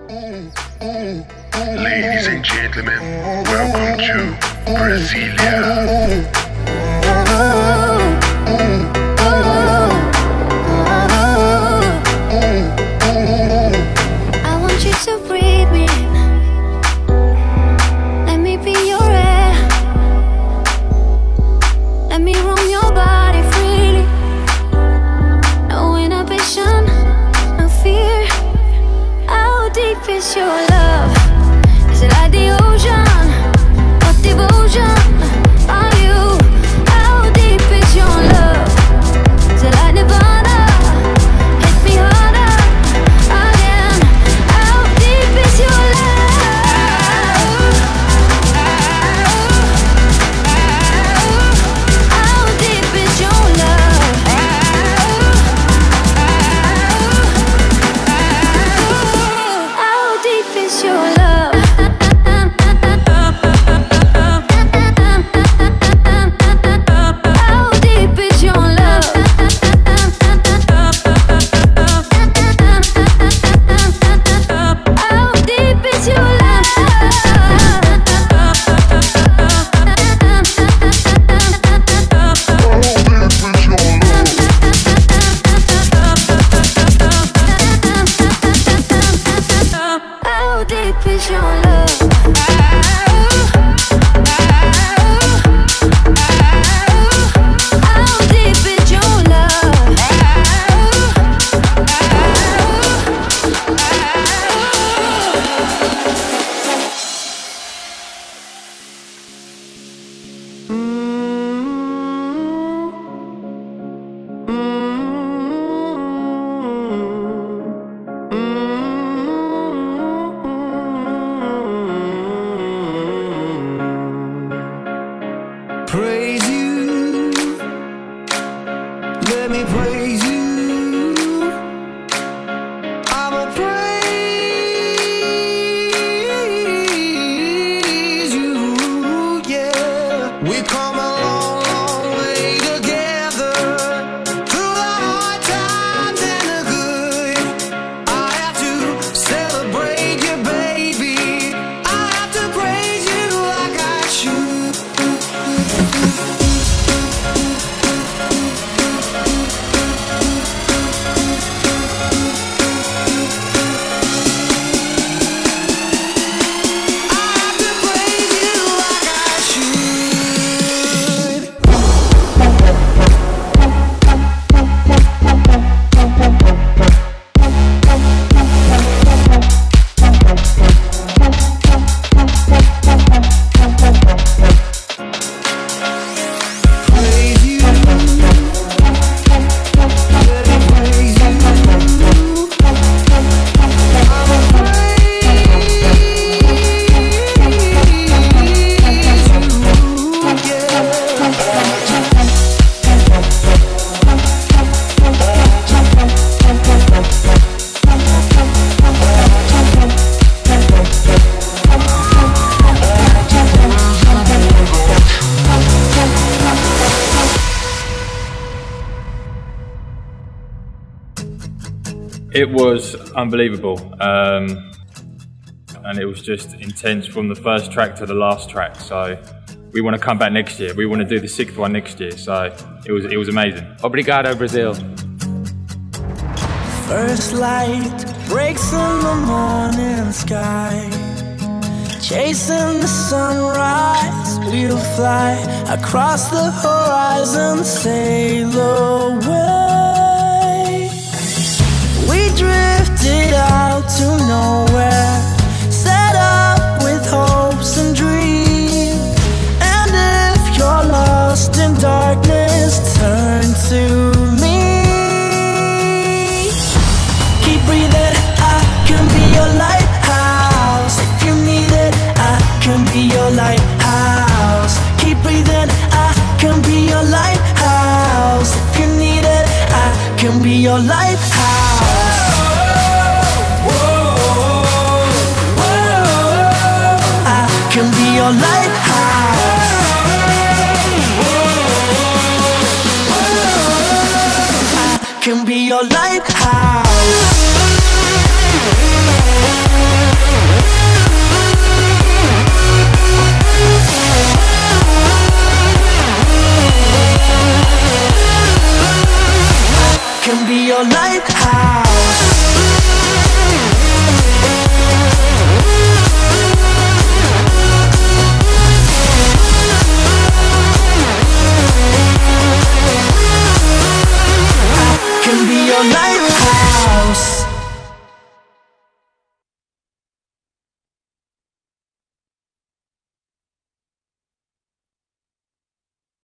Ladies and gentlemen, welcome to Brasilia. I want you to breathe me in. Let me be your air. Let me roam your body freely. No inhibition, no fear. How deep is your love? Is it like the ocean? What devotion are you? How deep is your love? Is it like Nirvana? Hit me harder again. How deep is your love? How deep is your love? How deep is your love? How deep is your love? How deep is your love? How deep is your love? How deep is your love? Praise you, let me praise you. I'ma praise you, yeah. We come a long, long way together, through the hard times and the good. I have to celebrate you, baby. I have to praise you like I should. It was unbelievable, and it was just intense from the first track to the last track. So we want to come back next year. We want to do the 6th one next year. So it was amazing. Obrigado, Brazil. First light breaks in the morning sky, chasing the sunrise. We'll fly across the horizon, sail away. We drifted out to nowhere, set up with hopes and dreams. And if you're lost in darkness, turn to me. Keep breathing, I can be your lighthouse. If you need it, I can be your lighthouse. Keep breathing, I can be your lighthouse. If you need it, I can be your lighthouse. I can be your lighthouse. I can be your lighthouse.